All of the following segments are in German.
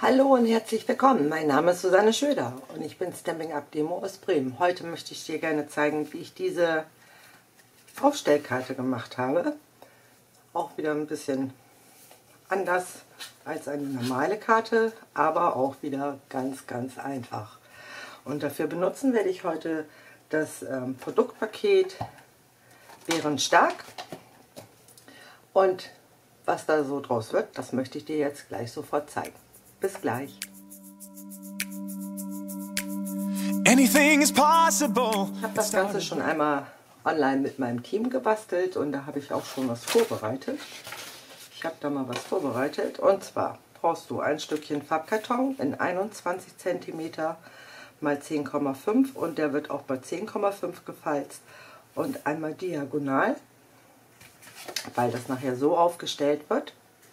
Hallo und herzlich willkommen. Mein Name ist Susanne Schöder und ich bin Stampin' Up Demo aus Bremen. Heute möchte ich dir gerne zeigen, wie ich diese Aufstellkarte gemacht habe. Auch wieder ein bisschen anders als eine normale Karte, aber auch wieder ganz einfach. Und dafür benutzen werde ich heute das Produktpaket Bärenstark. Und was da so draus wird, das möchte ich dir jetzt gleich sofort zeigen. Bis gleich. Anything is possible. Ich habe das Ganze schon einmal online mit meinem Team gebastelt und da habe ich auch schon was vorbereitet. Ich habe da mal was vorbereitet und zwar brauchst du ein Stückchen Farbkarton in 21 cm mal 10,5 und der wird auch bei 10,5 gefalzt und einmal diagonal, weil das nachher so aufgestellt wird.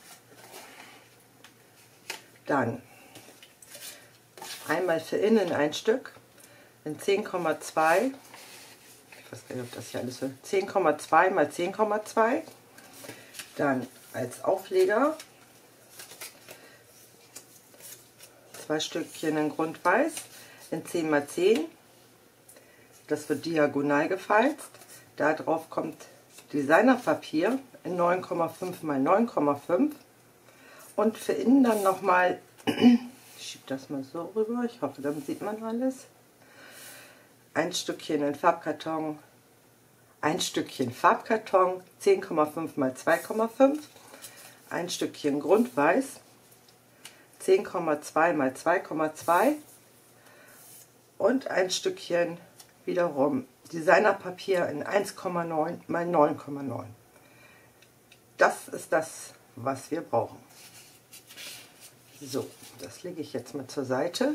Dann einmal für innen ein Stück in 10,2, ich weiß gar nicht, ob das hier alles so, 10,2 mal 10,2. Dann als Aufleger 2 Stückchen in Grundweiß in 10 mal 10. Das wird diagonal gefalzt. Da drauf kommt Designerpapier in 9,5 mal 9,5. Und für innen dann nochmal, ich schiebe das mal so rüber, ich hoffe, damit sieht man alles. Ein Stückchen in Farbkarton, ein Stückchen Farbkarton, 10,5 mal 2,5. Ein Stückchen Grundweiß, 10,2 mal 2,2. Und ein Stückchen wiederum Designerpapier in 1,9 mal 9,9. Das ist das, was wir brauchen. So, das lege ich jetzt mal zur Seite.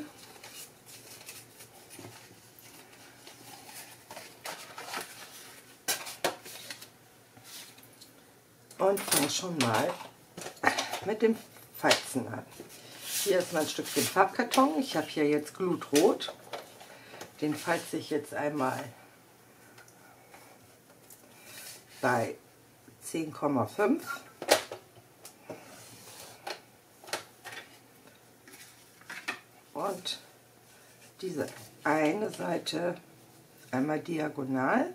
Und fange schon mal mit dem Falzen an. Hier ist mein Stückchen Farbkarton. Ich habe hier jetzt Glutrot. Den falze ich jetzt einmal bei 10,5. Und diese eine Seite einmal diagonal.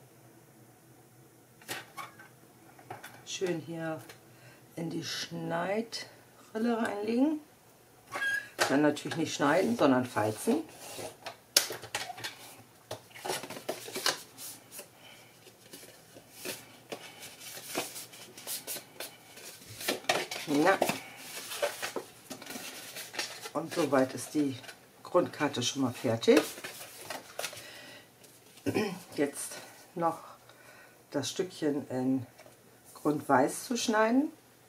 Schön hier in die Schneidrille reinlegen. Dann natürlich nicht schneiden, sondern falzen. Ja. Und soweit ist die Grundkarte schon mal fertig. Jetzt noch das Stückchen in Grundweiß zu schneiden.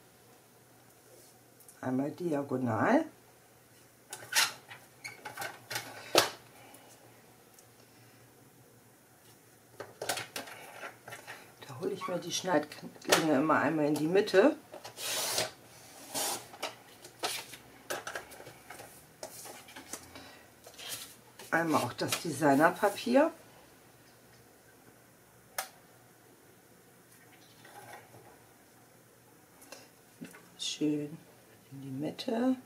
Einmal diagonal. Da hole ich mir die Schneidklinge immer einmal in die Mitte. Einmal auch das Designerpapier. Schön in die Mitte.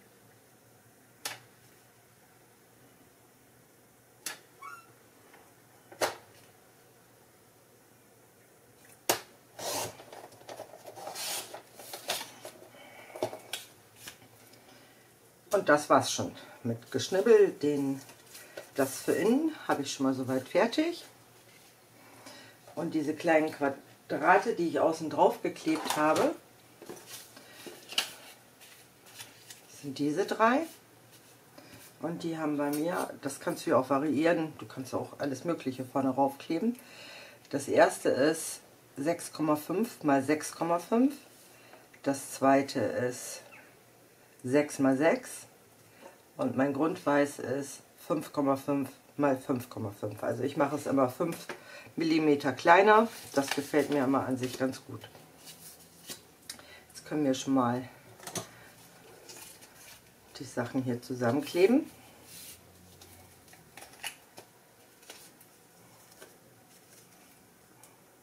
Und das war's schon mit Geschnibbel. Das für innen habe ich schon mal soweit fertig. Und diese kleinen Quadrate, die ich außen drauf geklebt habe, sind diese 3. Und die haben bei mir, das kannst du ja auch variieren, du kannst auch alles Mögliche vorne raufkleben. Das erste ist 6,5 mal 6,5. Das zweite ist 6 mal 6. Und mein Grundweiß ist 5,5 mal 5,5. Also ich mache es immer 5 mm kleiner. Das gefällt mir immer an sich ganz gut. Jetzt können wir schon mal die Sachen hier zusammenkleben.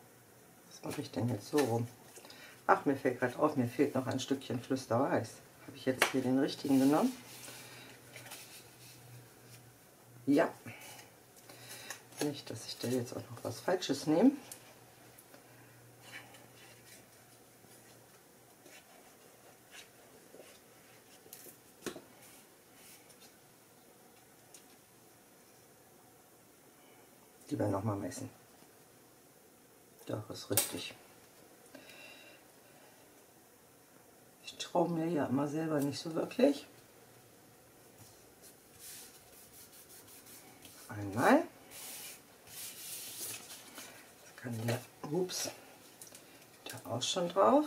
Was mache ich denn jetzt so rum? Ach, mir fällt gerade auf, mir fehlt noch ein Stückchen Flüsterweiß. Habe ich jetzt hier den richtigen genommen? Ja. Nicht, dass ich da jetzt auch noch was Falsches nehme. Lieber nochmal messen. Doch, ist richtig. Ich traue mir ja immer selber nicht so wirklich. Einmal. Das kann der, ups, da auch schon drauf.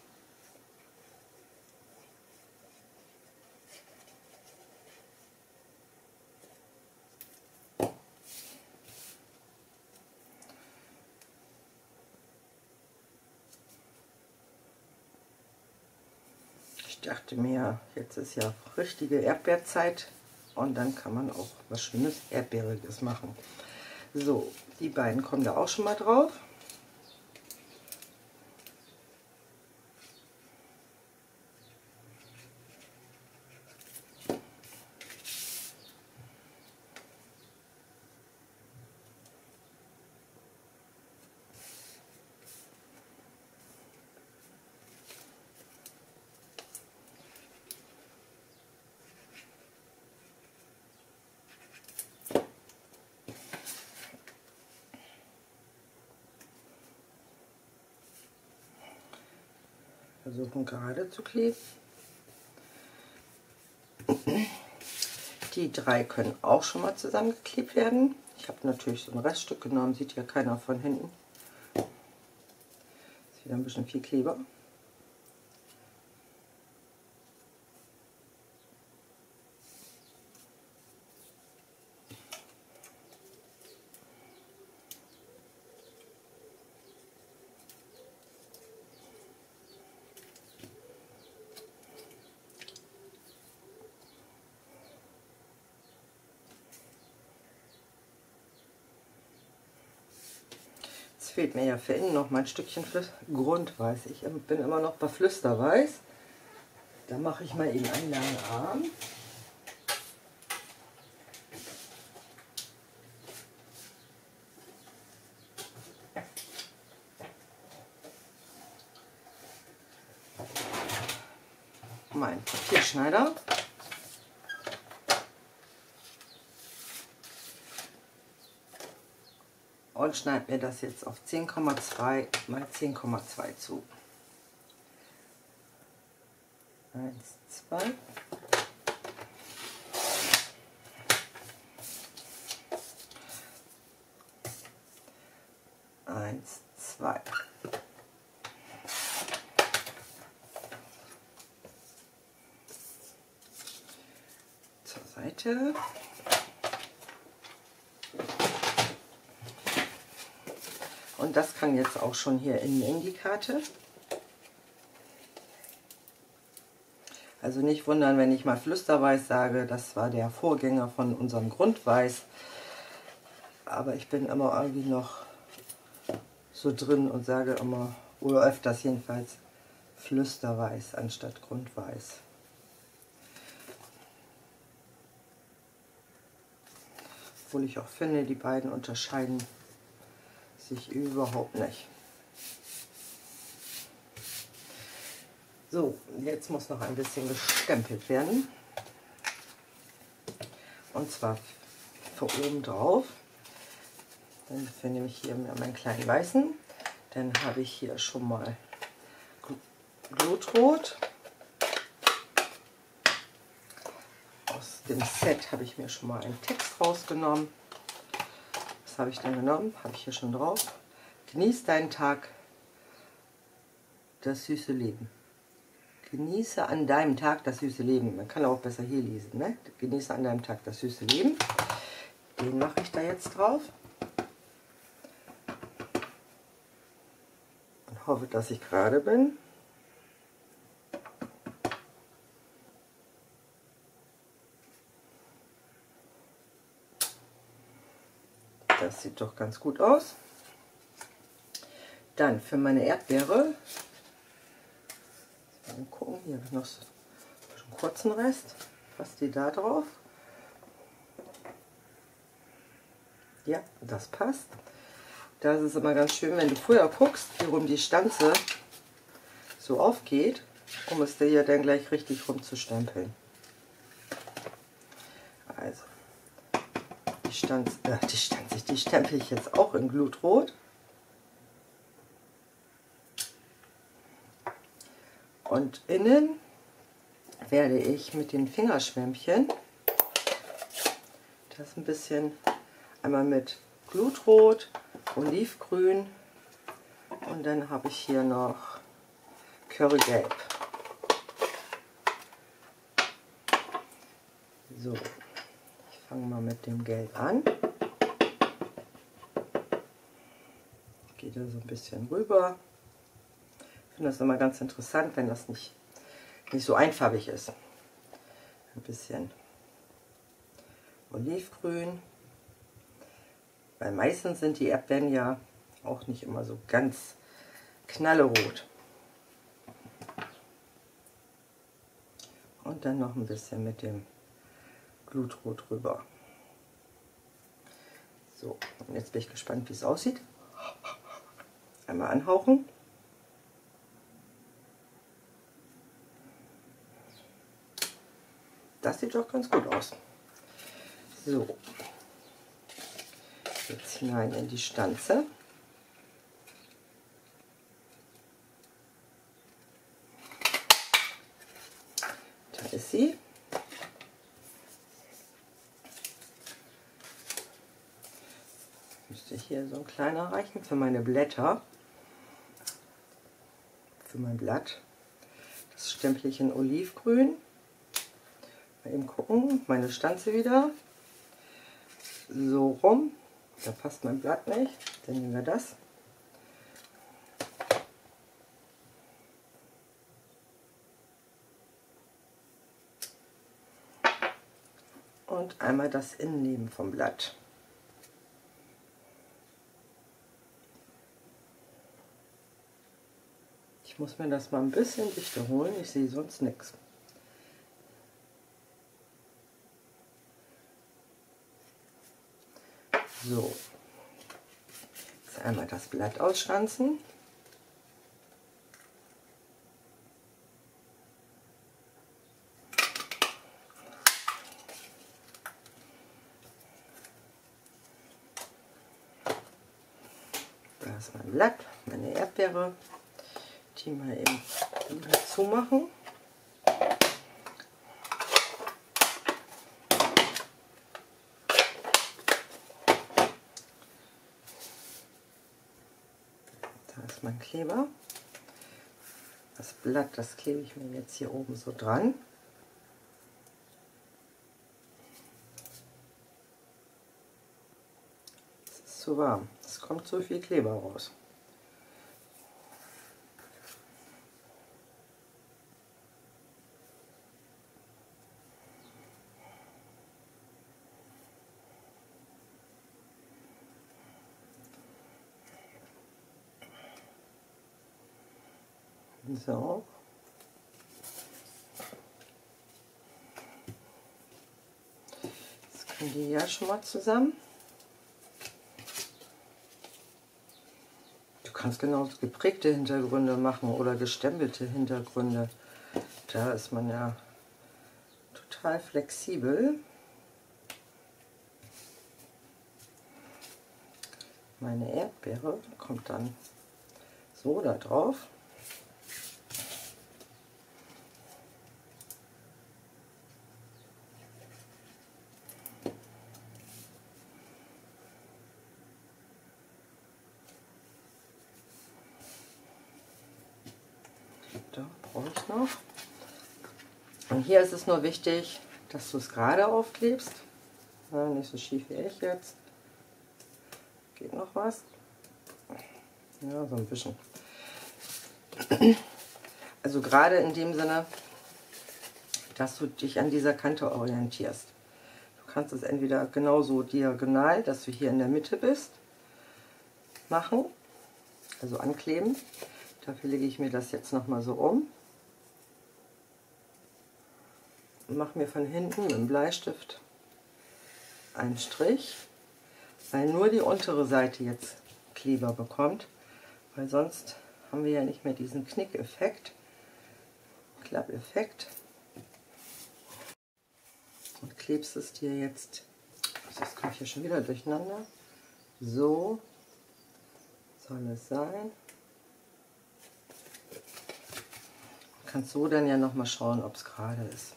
Ich dachte mir, jetzt ist ja richtige Erdbeerzeit und dann kann man auch was Schönes Erdbeeriges machen. So, die beiden kommen da auch schon mal drauf. Versuchen gerade zu kleben. Die drei können auch schon mal zusammengeklebt werden. Ich habe natürlich so ein Reststück genommen, sieht ja keiner von hinten. Ist wieder ein bisschen viel Kleber. Fehlt mir ja für innen noch mal ein Stückchen Grundweiß. Ich bin immer noch bei Flüsterweiß. Da mache ich mal eben einen langen Arm. Mein Papierschneider. Und schneide mir das jetzt auf 10,2 mal 10,2 zu. 1, 2. Eins, zwei. Zur Seite. Und das kann jetzt auch schon hier innen in die Karte. Also nicht wundern, wenn ich mal Flüsterweiß sage, das war der Vorgänger von unserem Grundweiß. Aber ich bin immer irgendwie noch so drin und sage immer, oder öfters jedenfalls, Flüsterweiß anstatt Grundweiß. Obwohl ich auch finde, die beiden unterscheiden sich überhaupt nicht. So, jetzt muss noch ein bisschen gestempelt werden. Und zwar für oben drauf. Dann nehme ich hier meinen kleinen weißen. Dann habe ich hier schon mal Blutrot. Aus dem Set habe ich mir schon mal einen Text rausgenommen. Was habe ich denn genommen? Habe ich hier schon drauf. Genieß deinen Tag, das süße Leben. Genieße an deinem Tag das süße Leben. Man kann auch besser hier lesen. Ne? Genieße an deinem Tag das süße Leben. Den mache ich da jetzt drauf. Und hoffe, dass ich gerade bin. Das sieht doch ganz gut aus. Dann für meine Erdbeere. Mal gucken, hier habe ich noch einen kurzen Rest. Passt die da drauf? Ja, das passt. Da ist es immer ganz schön, wenn du vorher guckst, wie rum die Stanze so aufgeht, um es dir ja dann gleich richtig rumzustempeln. Also, die stempel ich jetzt auch in Glutrot. Und innen werde ich mit den Fingerschwämmchen das ein bisschen einmal mit Glutrot, Olivgrün und dann habe ich hier noch Currygelb. So, ich fange mal mit dem Gelb an. Gehe da so ein bisschen rüber. Ich finde das immer ganz interessant, wenn das nicht so einfarbig ist. Ein bisschen Olivgrün. Weil meistens sind die Erdbeeren ja auch nicht immer so ganz knallerot. Und dann noch ein bisschen mit dem Glutrot drüber. So, und jetzt bin ich gespannt, wie es aussieht. Einmal anhauchen. Das sieht doch ganz gut aus. So, jetzt hinein in die Stanze. Da ist sie. Müsste hier so ein kleiner reichen für meine Blätter. Für mein Blatt. Das stempel ich in Olivgrün. Mal eben gucken, meine Stanze wieder. So rum. Da passt mein Blatt nicht. Dann nehmen wir das. Und einmal das Innenleben vom Blatt. Ich muss mir das mal ein bisschen dichter holen, ich sehe sonst nichts. So, jetzt einmal das Blatt ausstanzen. Da ist mein Blatt, meine Erdbeere. Die mal eben dazu machen. Da ist mein Kleber. Das Blatt, das klebe ich mir jetzt hier oben so dran. Es ist zu warm. Es kommt so viel Kleber raus. So. Jetzt kommen die ja schon mal zusammen. Du kannst genauso geprägte Hintergründe machen oder gestempelte Hintergründe. Da ist man ja total flexibel. Meine Erdbeere kommt dann so da drauf. Da brauche ich noch. Und hier ist es nur wichtig, dass du es gerade aufklebst. Ja, nicht so schief wie ich jetzt. Geht noch was? Ja, so ein bisschen. Also gerade in dem Sinne, dass du dich an dieser Kante orientierst. Du kannst es entweder genauso diagonal, dass du hier in der Mitte bist, machen, also ankleben. Dafür lege ich mir das jetzt noch mal so um. und mache mir von hinten mit dem Bleistift einen Strich, weil nur die untere Seite jetzt Kleber bekommt, weil sonst haben wir ja nicht mehr diesen Knickeffekt, Klappeffekt. Und klebst es dir jetzt, das kommt hier schon wieder durcheinander, so soll es sein. Kannst so dann ja noch mal schauen, ob es gerade ist.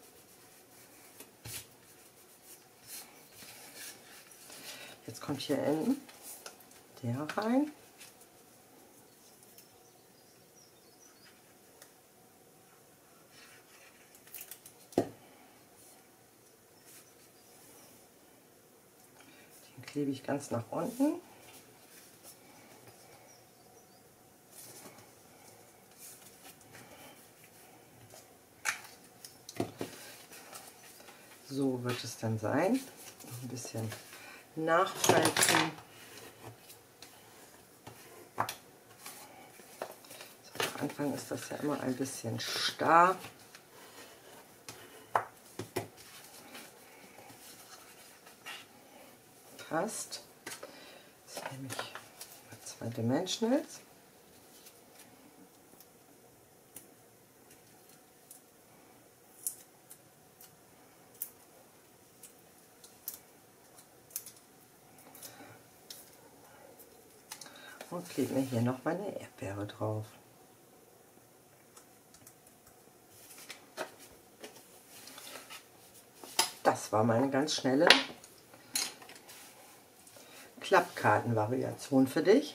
Jetzt kommt hier enden der rein. Den klebe ich ganz nach unten. So wird es dann sein. Ein bisschen nachfalten. So, am Anfang ist das ja immer ein bisschen starr. Passt. Jetzt nehme ich 2 Dimensionals. Und klebe mir hier noch meine Erdbeere drauf. Das war meine ganz schnelle Klappkartenvariation für dich.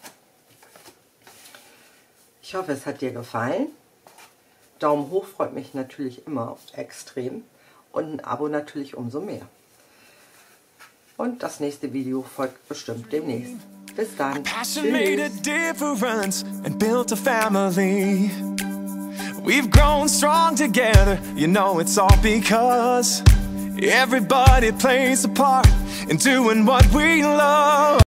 Ich hoffe, es hat dir gefallen. Daumen hoch freut mich natürlich immer extrem und ein Abo natürlich umso mehr. Und das nächste Video folgt bestimmt demnächst. Bis dann. Passion made a difference and built a family. We've grown strong together, you know it's all because everybody plays a part in doing what we love.